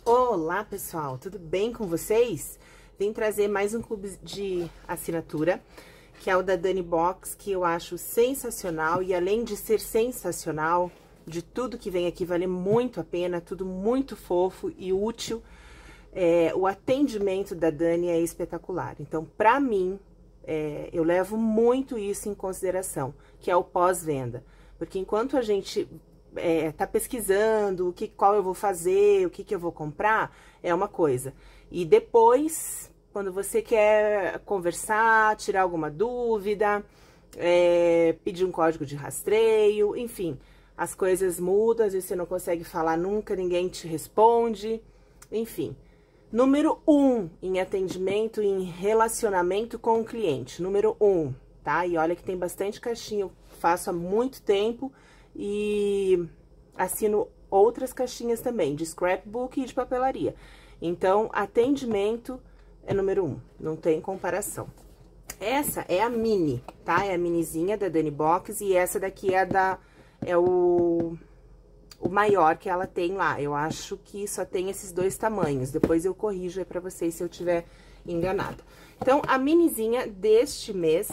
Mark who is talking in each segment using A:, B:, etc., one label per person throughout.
A: Olá pessoal, tudo bem com vocês? Vim trazer mais um clube de assinatura, que é o da Dani Box, que eu acho sensacional. E além de ser sensacional, de tudo que vem aqui vale muito a pena, tudo muito fofo e útil. O atendimento da Dani é espetacular. Então, pra mim, eu levo muito isso em consideração, que é o pós-venda. Porque enquanto a gente tá pesquisando qual eu vou fazer, o que eu vou comprar, é uma coisa. E depois, quando você quer conversar, tirar alguma dúvida, pedir um código de rastreio, enfim, as coisas mudam, às vezes você não consegue falar nunca, ninguém te responde, enfim. Número 1 em atendimento e em relacionamento com o cliente, número 1, tá? E olha que tem bastante caixinha, eu faço há muito tempo e assino outras caixinhas também, de scrapbook e de papelaria. Então, atendimento é número 1, não tem comparação. Essa é a mini, tá? É a minizinha da Dani Box e essa daqui é o maior que ela tem lá. Eu acho que só tem esses dois tamanhos, depois eu corrijo aí pra vocês se eu tiver enganada. Então, a minizinha deste mês,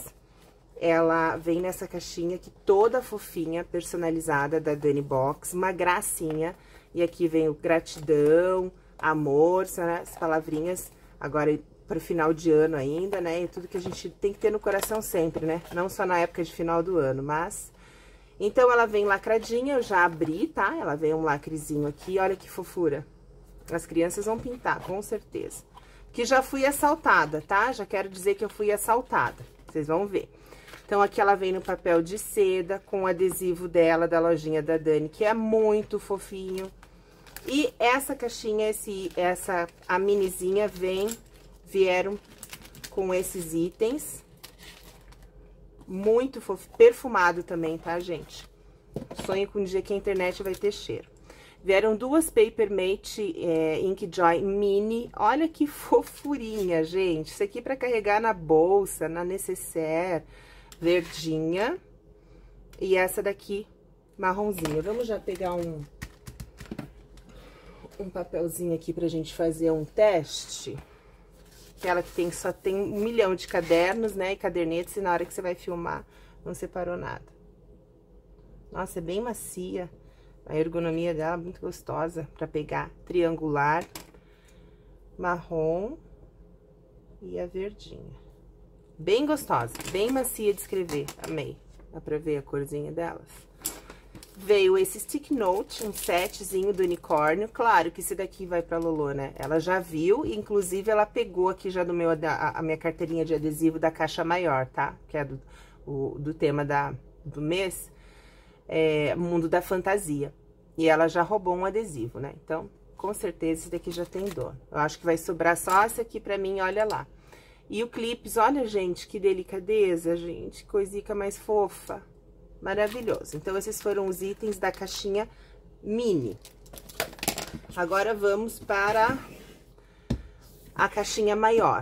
A: ela vem nessa caixinha aqui toda fofinha, personalizada da Dani Box, uma gracinha. E aqui vem o gratidão, amor, são as palavrinhas agora pro final de ano ainda, né? E tudo que a gente tem que ter no coração sempre, né? Não só na época de final do ano, mas... Então, ela vem lacradinha, eu já abri, tá? Ela vem um lacrezinho aqui, olha que fofura. As crianças vão pintar, com certeza. Que já fui assaltada, tá? Já quero dizer que eu fui assaltada, vocês vão ver. Então, aqui ela vem no papel de seda, com o adesivo dela, da lojinha da Dani, que é muito fofinho. E essa caixinha, a minizinha vieram com esses itens. Muito fofo, perfumado também, tá, gente? Sonho com um dia que a internet vai ter cheiro. Vieram duas Paper Mate Inkjoy Mini. Olha que fofurinha, gente. Isso aqui pra carregar na bolsa, na necessaire, verdinha. E essa daqui, marronzinha. Vamos já pegar um papelzinho aqui pra gente fazer um teste. Aquela que só tem 1 milhão de cadernos, né, e cadernetes, e na hora que você vai filmar, não separou nada. Nossa, é bem macia. A ergonomia dela é muito gostosa pra pegar. Triangular, marrom e a verdinha. Bem gostosa, bem macia de escrever. Amei. Dá pra ver a corzinha delas. Veio esse stick note, um setzinho do unicórnio. Claro que esse daqui vai pra Lolo, né? Ela já viu, e inclusive ela pegou aqui já a minha carteirinha de adesivo da caixa maior, tá? Que é do tema do mês, Mundo da Fantasia. E ela já roubou um adesivo, né? Então, com certeza esse daqui já tem dono. Eu acho que vai sobrar só esse aqui pra mim, olha lá. E o clips, olha, gente, que delicadeza, gente. Coisica mais fofa. Maravilhoso. Então, esses foram os itens da caixinha mini. Agora, vamos para a caixinha maior.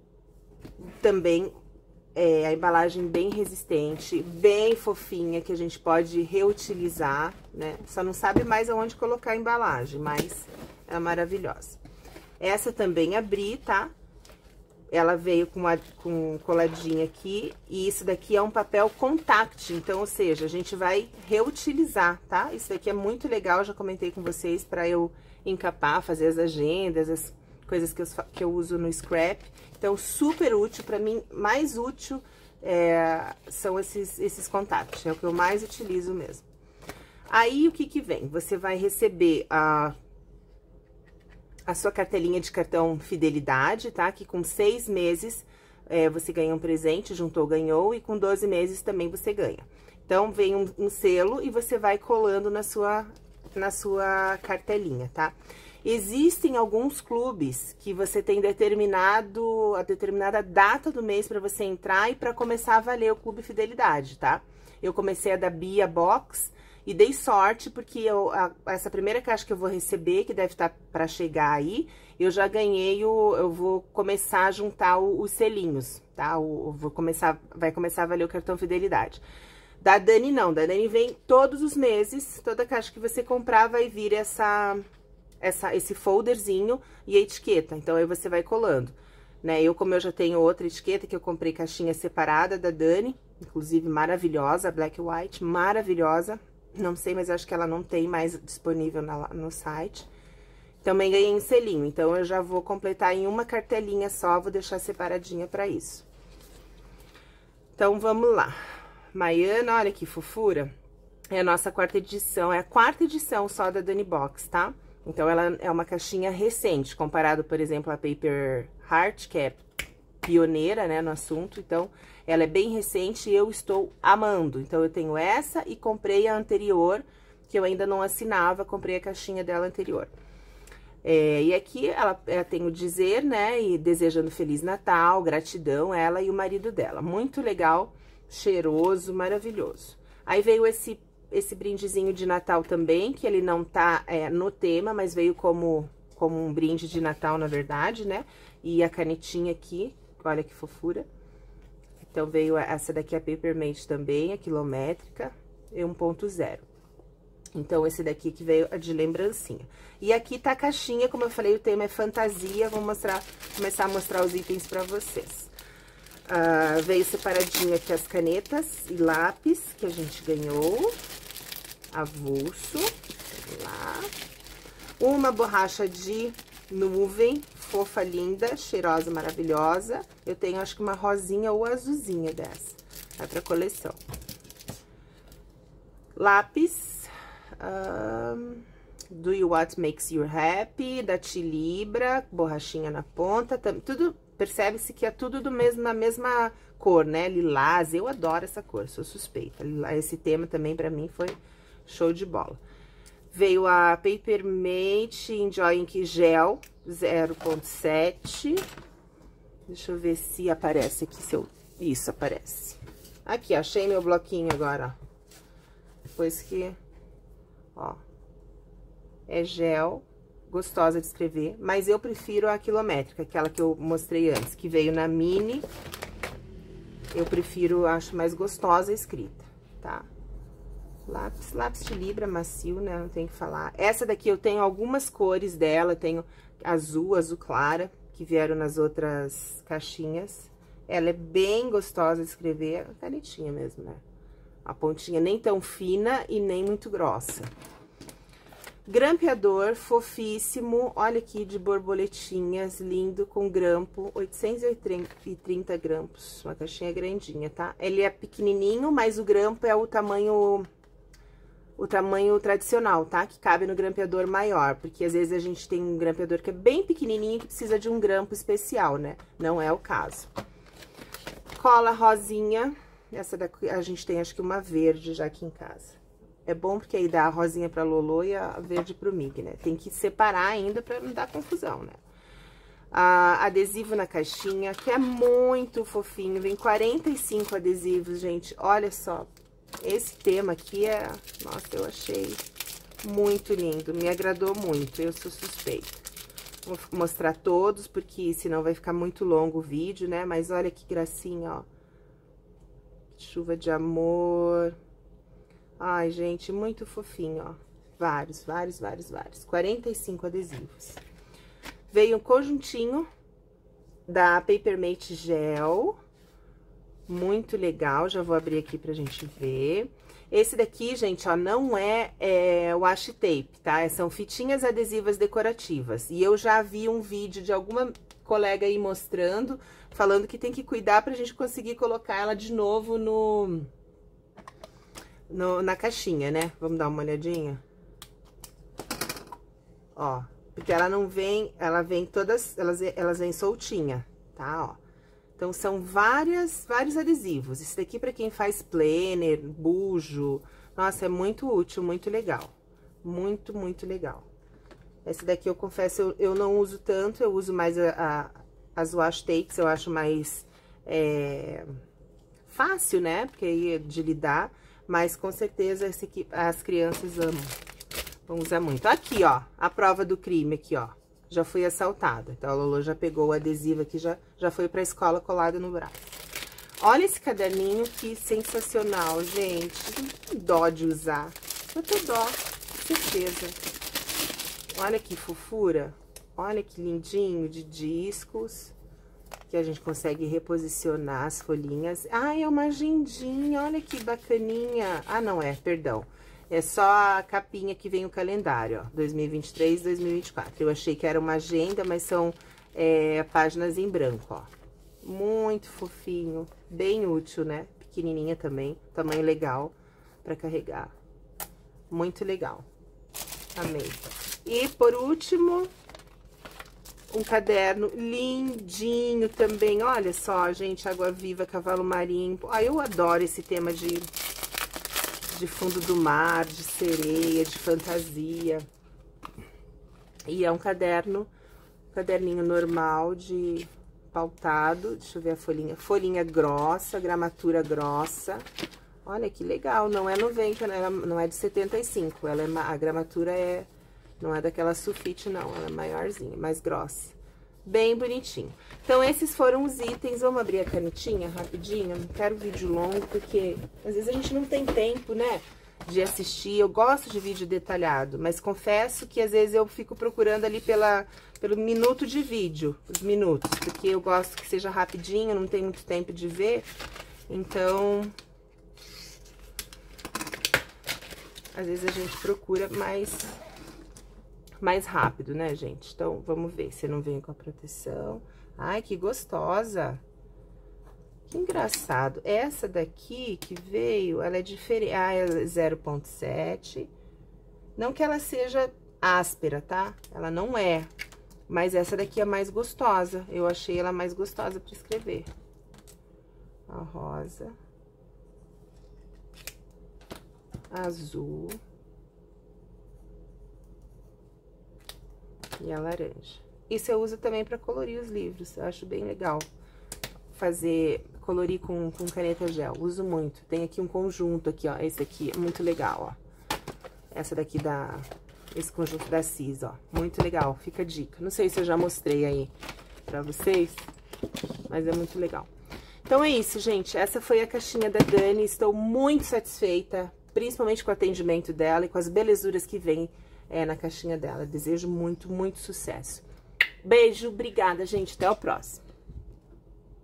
A: Também a embalagem bem resistente, bem fofinha, que a gente pode reutilizar, né? Só não sabe mais aonde colocar a embalagem, mas é maravilhosa. Essa também abri, tá? Ela veio com coladinha aqui, e isso daqui é um papel contact, então, ou seja, a gente vai reutilizar, tá? Isso daqui é muito legal, já comentei com vocês, para eu encapar, fazer as agendas, as coisas que eu uso no scrap. Então, super útil, para mim, mais útil são esses contact, é o que eu mais utilizo mesmo. Aí, o que vem? Você vai receber a sua cartelinha de cartão fidelidade, tá? Que com 6 meses você ganha um presente, juntou, ganhou, e com 12 meses também você ganha. Então, vem um selo e você vai colando na sua cartelinha, tá? Existem alguns clubes que você tem a determinada data do mês para você entrar e para começar a valer o Clube Fidelidade, tá? Eu comecei a da Bia Box e dei sorte, porque essa primeira caixa que eu vou receber, que deve estar para chegar aí, eu já ganhei eu vou começar a juntar os selinhos, tá? Vai começar a valer o cartão Fidelidade. Da Dani não, da Dani vem todos os meses, toda caixa que você comprar vai vir esse folderzinho e a etiqueta. Então, aí você vai colando, né? Como eu já tenho outra etiqueta, que eu comprei caixinha separada da Dani, inclusive maravilhosa, Black White, maravilhosa. Não sei, mas acho que ela não tem mais disponível no site. Também ganhei um selinho, então eu já vou completar em uma cartelinha só, vou deixar separadinha pra isso. Então, vamos lá. Maiana, olha que fofura. É a nossa quarta edição, é a quarta edição só da Dani Box, tá? Então, ela é uma caixinha recente, comparado, por exemplo, a Paper Heart, que é pioneira, né, no assunto. Então, ela é bem recente e eu estou amando. Então, eu tenho essa e comprei a anterior, que eu ainda não assinava, comprei a caixinha dela anterior. E aqui ela tem o dizer, né, e desejando Feliz Natal, gratidão, ela e o marido dela. Muito legal, cheiroso, maravilhoso. Aí veio esse brindezinho de Natal também, que ele não tá no tema, mas veio como um brinde de Natal, na verdade, né? E a canetinha aqui, olha que fofura. Então, veio essa daqui, a Papermate também, a quilométrica, e 1.0. Então, esse daqui que veio de lembrancinha. E aqui tá a caixinha, como eu falei, o tema é fantasia. Vou começar a mostrar os itens pra vocês. Veio separadinho aqui as canetas e lápis que a gente ganhou. Avulso. Lá. Uma borracha de nuvem, fofa, linda, cheirosa, maravilhosa. Eu tenho, acho que uma rosinha ou azulzinha dessa. Vai pra coleção. Lápis. Do You What Makes You Happy, da Tilibra, borrachinha na ponta, tudo, percebe-se que é tudo na mesma cor, né, lilás, eu adoro essa cor, sou suspeita, esse tema também pra mim foi show de bola. Veio a Papermate Enjoy Ink Gel 0.7, deixa eu ver se aparece aqui, isso, aparece. Aqui, achei meu bloquinho agora, ó, depois que... Ó, é gel, gostosa de escrever, mas eu prefiro a quilométrica, aquela que eu mostrei antes, que veio na mini. Eu prefiro, acho mais gostosa a escrita, tá? Lápis de Libra, macio, né? Não tem o que falar. Essa daqui eu tenho algumas cores dela, tenho azul clara, que vieram nas outras caixinhas. Ela é bem gostosa de escrever, é canetinha mesmo, né? A pontinha nem tão fina e nem muito grossa. Grampeador fofíssimo, olha aqui, de borboletinhas, lindo, com grampo, 830 grampos, uma caixinha grandinha, tá? Ele é pequenininho, mas o grampo é o tamanho tradicional, tá? Que cabe no grampeador maior, porque às vezes a gente tem um grampeador que é bem pequenininho que precisa de um grampo especial, né? Não é o caso. Cola rosinha. Essa daqui a gente tem, acho que uma verde já aqui em casa. É bom porque aí dá a rosinha pra Lolo e a verde pro Mig, né? Tem que separar ainda pra não dar confusão, né? Adesivo na caixinha, que é muito fofinho. Vem 45 adesivos, gente. Olha só. Esse tema aqui é... Nossa, eu achei muito lindo. Me agradou muito. Eu sou suspeita. Vou mostrar todos, porque senão vai ficar muito longo o vídeo, né? Mas olha que gracinha, ó. Chuva de amor. Ai, gente, muito fofinho, ó. Vários. 45 adesivos. Veio um conjuntinho da Papermate Gel. Muito legal, já vou abrir aqui pra gente ver. Esse daqui, gente, ó, não é washi tape, tá? São fitinhas adesivas decorativas. E eu já vi um vídeo de alguma colega aí mostrando, falando que tem que cuidar pra gente conseguir colocar ela de novo na caixinha, né? Vamos dar uma olhadinha? Ó, porque ela não vem, ela vem todas, elas vêm soltinha, tá? Ó. Então, são vários adesivos. Esse daqui pra quem faz planner, bujo, nossa, é muito útil, muito legal. Muito, muito legal. Esse daqui, eu confesso, eu não uso tanto, eu uso mais as washi tapes, eu acho mais fácil, né? Porque aí é de lidar, mas com certeza esse aqui as crianças amam, vão usar muito. Aqui, ó, a prova do crime aqui, ó, já fui assaltada. Então, a Lolo já pegou o adesivo aqui, já foi pra escola colado no braço. Olha esse caderninho, que sensacional, gente. Que dó de usar. Eu tô dó, com certeza. Olha que fofura. Olha que lindinho de discos. Que a gente consegue reposicionar as folhinhas. Ah, é uma agendinha, olha que bacaninha. Ah, não é, perdão. É só a capinha que vem o calendário, ó, 2023, 2024. Eu achei que era uma agenda, mas são páginas em branco, ó. Muito fofinho, bem útil, né? Pequenininha também, tamanho legal pra carregar. Muito legal. Amei. E, por último... um caderno lindinho também, olha só, gente, água viva, cavalo marinho. Ah, eu adoro esse tema de fundo do mar, de sereia, de fantasia. E é um caderninho normal de pautado, deixa eu ver a folhinha. Folhinha grossa, gramatura grossa. Olha que legal, não é 90, né? Não é de 75, a gramatura não é daquela sulfite, não, ela é maiorzinha, mais grossa. Bem bonitinho. Então, esses foram os itens. Vamos abrir a canetinha rapidinho? Não quero vídeo longo, porque às vezes a gente não tem tempo, né, de assistir. Eu gosto de vídeo detalhado, mas confesso que às vezes eu fico procurando ali pelo minuto de vídeo, os minutos, porque eu gosto que seja rapidinho, não tem muito tempo de ver. Então... às vezes a gente procura mais rápido, né, gente? Então, vamos ver se não vem com a proteção. Ai, que gostosa! Que engraçado. Essa daqui que veio, ela é diferente. Ah, é 0,7. Não que ela seja áspera, tá? Ela não é. Mas essa daqui é mais gostosa. Eu achei ela mais gostosa pra escrever. A rosa. Azul. E a laranja. Isso eu uso também para colorir os livros, eu acho bem legal. Colorir com caneta gel, uso muito. Tem aqui um conjunto aqui, ó, esse aqui é muito legal, ó. Essa daqui esse conjunto da Cis, ó, muito legal, fica a dica. Não sei se eu já mostrei aí pra vocês, mas é muito legal. Então é isso, gente, essa foi a caixinha da Dani, estou muito satisfeita, principalmente com o atendimento dela e com as belezuras que vem na caixinha dela. Desejo muito, muito sucesso. Beijo, obrigada, gente. Até o próximo.